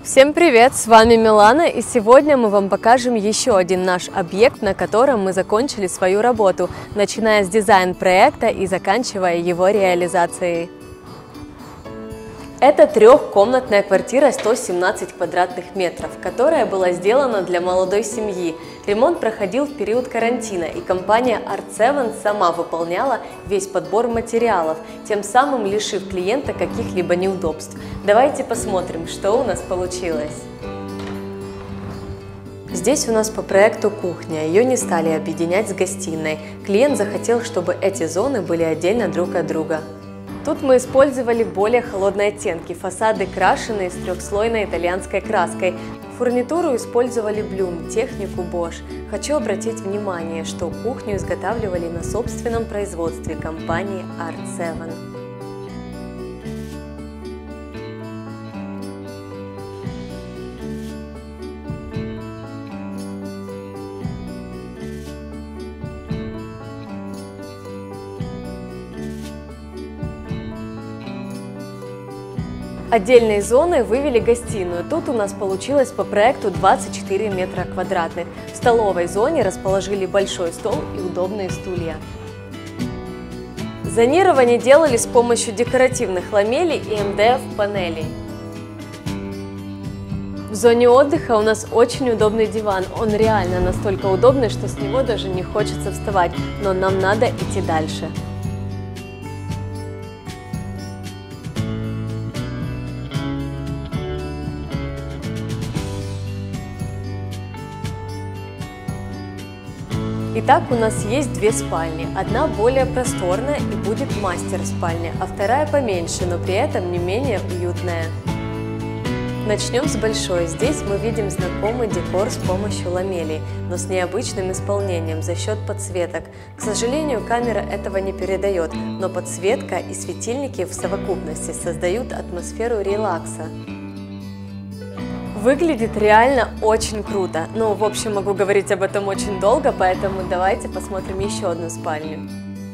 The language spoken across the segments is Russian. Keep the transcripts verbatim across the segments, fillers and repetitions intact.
Всем привет! С вами Милана, и сегодня мы вам покажем еще один наш объект, на котором мы закончили свою работу, начиная с дизайн-проекта и заканчивая его реализацией. Это трехкомнатная квартира сто семнадцать квадратных метров, которая была сделана для молодой семьи. Ремонт проходил в период карантина, и компания арт севен сама выполняла весь подбор материалов, тем самым лишив клиента каких-либо неудобств. Давайте посмотрим, что у нас получилось. Здесь у нас по проекту кухня, ее не стали объединять с гостиной. Клиент захотел, чтобы эти зоны были отдельно друг от друга. Тут мы использовали более холодные оттенки, фасады крашеные с трехслойной итальянской краской. Фурнитуру использовали Блюм, технику Bosch. Хочу обратить внимание, что кухню изготавливали на собственном производстве компании арт севен. Отдельной зоной вывели гостиную. Тут у нас получилось по проекту двадцать четыре метра квадратных. В столовой зоне расположили большой стол и удобные стулья. Зонирование делали с помощью декоративных ламелей и эм дэ эф панелей. В зоне отдыха у нас очень удобный диван. Он реально настолько удобный, что с него даже не хочется вставать, но нам надо идти дальше. Итак, у нас есть две спальни. Одна более просторная и будет мастер-спальня, а вторая поменьше, но при этом не менее уютная. Начнем с большой. Здесь мы видим знакомый декор с помощью ламелей, но с необычным исполнением за счет подсветок. К сожалению, камера этого не передает, но подсветка и светильники в совокупности создают атмосферу релакса. Выглядит реально очень круто. Ну, в общем, могу говорить об этом очень долго, поэтому давайте посмотрим еще одну спальню.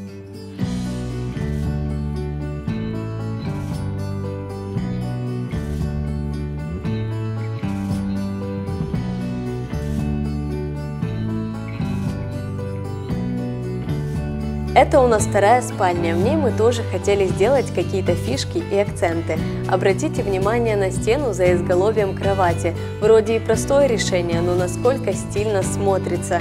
Это у нас вторая спальня, в ней мы тоже хотели сделать какие-то фишки и акценты. Обратите внимание на стену за изголовьем кровати. Вроде и простое решение, но насколько стильно смотрится.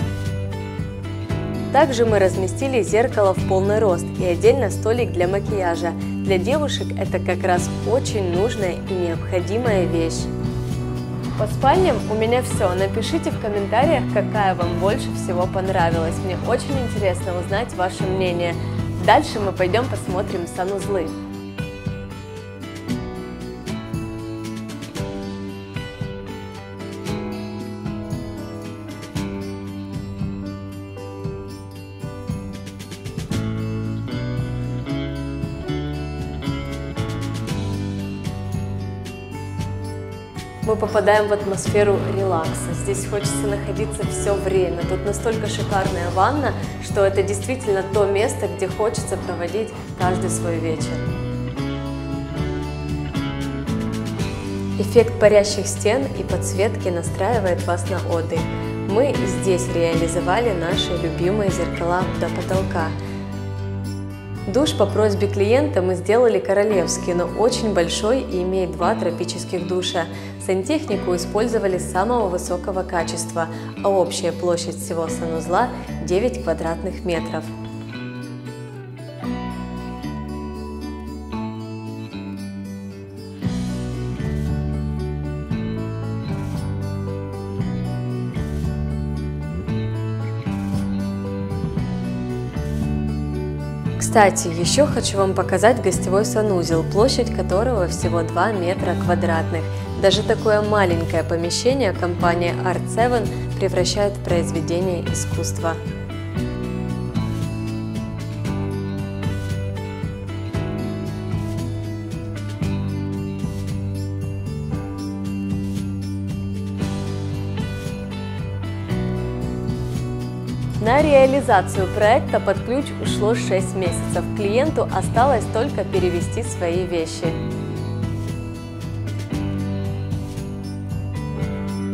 Также мы разместили зеркало в полный рост и отдельно столик для макияжа. Для девушек это как раз очень нужная и необходимая вещь. По спальням у меня все. Напишите в комментариях, какая вам больше всего понравилась. Мне очень интересно узнать ваше мнение. Дальше мы пойдем посмотрим санузлы. Мы попадаем в атмосферу релакса. Здесь хочется находиться все время. Тут настолько шикарная ванна, что это действительно то место, где хочется проводить каждый свой вечер. Эффект парящих стен и подсветки настраивает вас на отдых. Мы здесь реализовали наши любимые зеркала до потолка. Душ по просьбе клиента мы сделали королевский, но очень большой и имеет два тропических душа. Сантехнику использовали самого высокого качества, а общая площадь всего санузла девять квадратных метров. Кстати, еще хочу вам показать гостевой санузел, площадь которого всего два метра квадратных. Даже такое маленькое помещение компания арт севен превращает в произведение искусства. На реализацию проекта под ключ ушло шесть месяцев. Клиенту осталось только перевести свои вещи.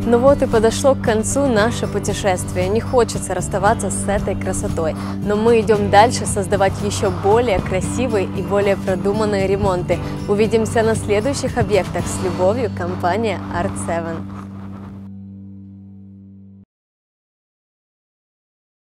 Ну вот и подошло к концу наше путешествие. Не хочется расставаться с этой красотой, но мы идем дальше создавать еще более красивые и более продуманные ремонты. Увидимся на следующих объектах. С любовью, компания арт севен.